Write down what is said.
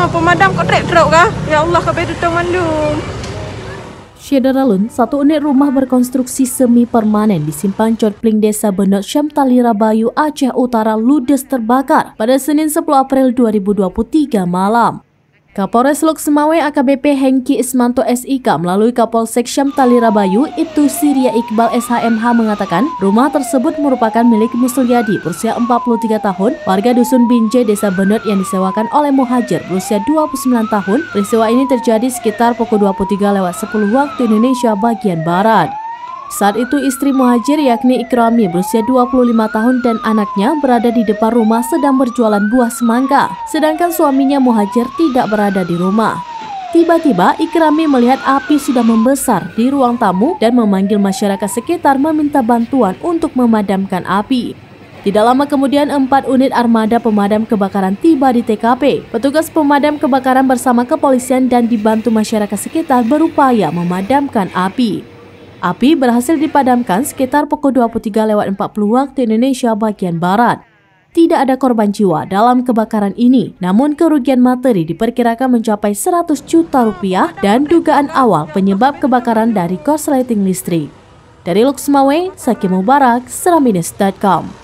pemadam kok truk kah? Ya Allah, kabeh tutang mandum. Syederalun, satu unit rumah berkonstruksi semi permanen di Simpang Cotpling Desa Benot Syam Talirabayu, Aceh Utara ludes terbakar pada Senin 10 April 2023 malam. Kapolres Lok Semawe AKBP Hengki Ismanto SIK melalui Kapolsek Syam Talirabayu Ibtu Siria Iqbal SHMH mengatakan rumah tersebut merupakan milik Musulyadi berusia 43 tahun, warga Dusun Binjai Desa Benot yang disewakan oleh Muhajir berusia 29 tahun. Peristiwa ini terjadi sekitar pukul 23:10 waktu Indonesia bagian Barat. Saat itu istri Muhajir yakni Ikrami berusia 25 tahun dan anaknya berada di depan rumah sedang berjualan buah semangka, sedangkan suaminya Muhajir tidak berada di rumah. Tiba-tiba Ikrami melihat api sudah membesar di ruang tamu dan memanggil masyarakat sekitar meminta bantuan untuk memadamkan api. Tidak lama kemudian 4 unit armada pemadam kebakaran tiba di TKP. Petugas pemadam kebakaran bersama kepolisian dan dibantu masyarakat sekitar berupaya memadamkan api. Api berhasil dipadamkan sekitar pukul 23:40 waktu Indonesia bagian Barat. Tidak ada korban jiwa dalam kebakaran ini, namun kerugian materi diperkirakan mencapai 100 juta rupiah dan dugaan awal penyebab kebakaran dari korsleting listrik. Dari Lok Semawe, Sakim Mubarak, Seraminis.com.